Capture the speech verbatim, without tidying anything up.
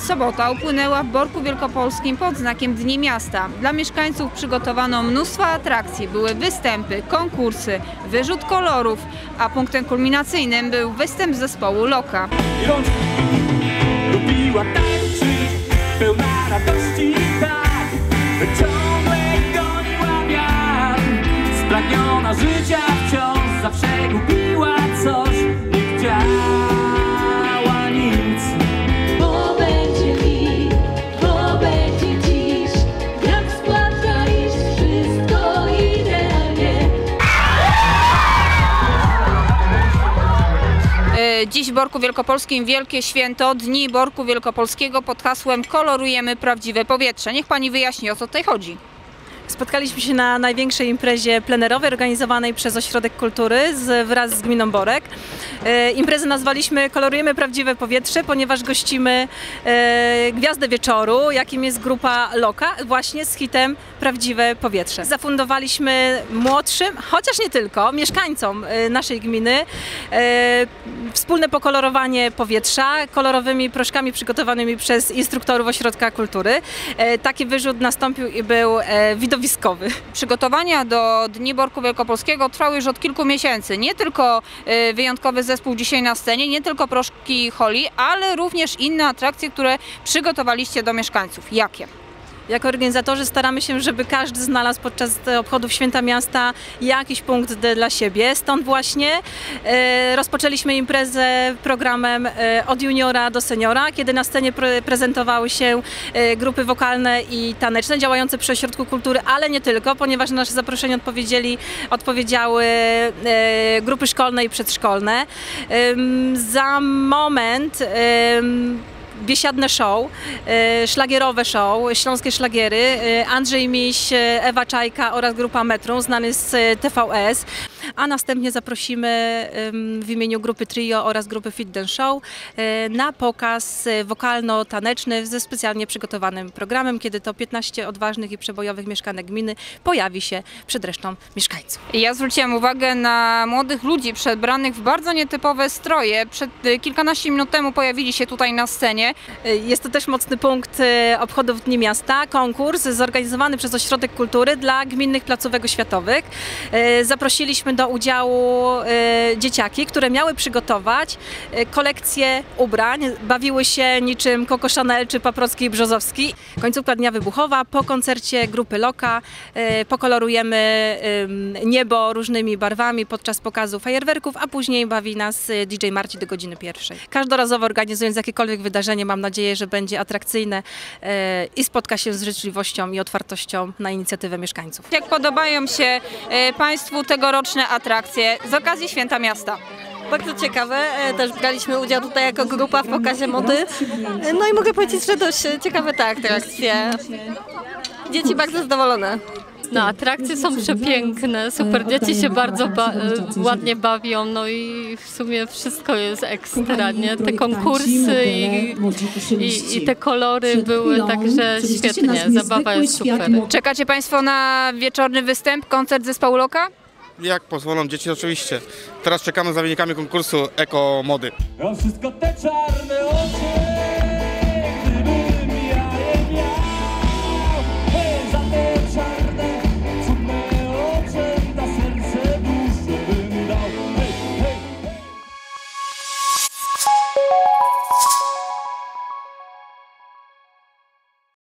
sobota upłynęła w Borku Wielkopolskim pod znakiem Dni Miasta. Dla mieszkańców przygotowano mnóstwo atrakcji, były występy, konkursy, wyrzut kolorów, a punktem kulminacyjnym był występ zespołu Loka. Lubiła tańczyć, pełna radości, tak, ciągle goniła wiatr, spragniona życia wciąż, zawsze lubiła coś, nie chciała nic. Bo będzie mi, bo będzie dziś, jak splata iść, wszystko idealnie. Dziś w Borku Wielkopolskim wielkie święto Dni Borku Wielkopolskiego pod hasłem Kolorujemy prawdziwe powietrze. Niech pani wyjaśni, o co tutaj chodzi. Spotkaliśmy się na największej imprezie plenerowej organizowanej przez Ośrodek Kultury z, wraz z Gminą Borek. E, imprezę nazwaliśmy Kolorujemy prawdziwe powietrze, ponieważ gościmy e, gwiazdę wieczoru, jakim jest grupa Loka, właśnie z hitem Prawdziwe Powietrze. Zafundowaliśmy młodszym, chociaż nie tylko, mieszkańcom e, naszej gminy e, wspólne pokolorowanie powietrza kolorowymi proszkami przygotowanymi przez instruktorów Ośrodka Kultury. E, taki wyrzut nastąpił i był e, widowiskowy. Przygotowania do Dni Borku Wielkopolskiego trwały już od kilku miesięcy. Nie tylko y, wyjątkowy zespół dzisiaj na scenie, nie tylko proszki Holi, ale również inne atrakcje, które przygotowaliście do mieszkańców. Jakie? Jako organizatorzy staramy się, żeby każdy znalazł podczas obchodów Święta Miasta jakiś punkt dla siebie. Stąd właśnie e, rozpoczęliśmy imprezę programem e, od juniora do seniora, kiedy na scenie pre prezentowały się e, grupy wokalne i taneczne działające przy Ośrodku Kultury, ale nie tylko, ponieważ na nasze zaproszenie odpowiedzieli, odpowiedziały e, grupy szkolne i przedszkolne. E, za moment e, biesiadne show, e, szlagierowe show, śląskie szlagiery, e, Andrzej Miś, Ewa Czajka oraz grupa Metrum, znany z T V S, a następnie zaprosimy e, w imieniu grupy Trio oraz grupy Fit Dance Show e, na pokaz wokalno-taneczny ze specjalnie przygotowanym programem, kiedy to piętnaście odważnych i przebojowych mieszkanek gminy pojawi się przed resztą mieszkańców. Ja zwróciłam uwagę na młodych ludzi przebranych w bardzo nietypowe stroje. Przed kilkanaście minut temu pojawili się tutaj na scenie. Jest to też mocny punkt obchodów Dni Miasta, konkurs zorganizowany przez Ośrodek Kultury dla gminnych placówek oświatowych. Zaprosiliśmy do udziału dzieciaki, które miały przygotować kolekcję ubrań, bawiły się niczym Coco Chanel czy Paprocki i Brzozowski. Końcówka dnia wybuchowa, po koncercie grupy Loka pokolorujemy niebo różnymi barwami podczas pokazu fajerwerków, a później bawi nas D J Marci do godziny pierwszej. Każdorazowo organizując jakiekolwiek wydarzenie, mam nadzieję, że będzie atrakcyjne e, i spotka się z życzliwością i otwartością na inicjatywę mieszkańców. Jak podobają się e, Państwu tegoroczne atrakcje z okazji Święta Miasta? Bardzo ciekawe, e, też braliśmy udział tutaj jako grupa w pokazie mody. E, no i mogę powiedzieć, że dość ciekawe te atrakcje. Dzieci bardzo zadowolone. No, atrakcje są przepiękne, super, dzieci się bardzo ba ładnie bawią, no i w sumie wszystko jest ekstra, nie? Te konkursy i, i, i te kolory były także świetnie, zabawa jest super. Czekacie Państwo na wieczorny występ, koncert zespołu Loka? Jak pozwolą dzieci, oczywiście. Teraz czekamy za wynikami konkursu Eko Mody. A wszystko te czarne oczy, gdybym ja je miał, hej, za te czarne, cudne oczy, na serce duszę bym dał, hej, hej, hej.